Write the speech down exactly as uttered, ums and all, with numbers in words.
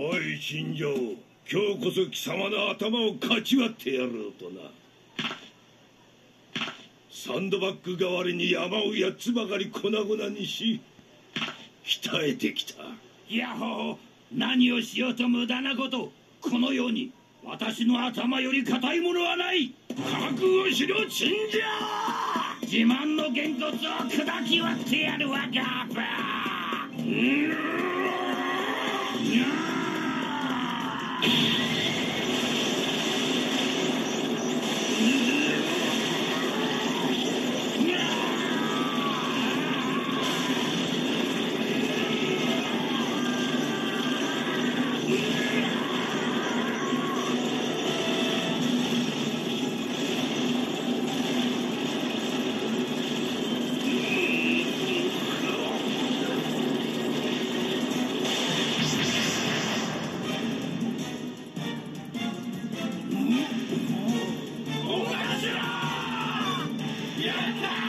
おい陳情、今日こそ貴様の頭をかち割ってやろうとな。サンドバッグ代わりに山をやっつばかり粉々にし鍛えてきた。 ヤッホー、何をしようと無駄なこと。このように私の頭より硬いものはない。覚悟しろ陳情。自慢のげんこつを砕き割ってやるわガーパー。うんやったー！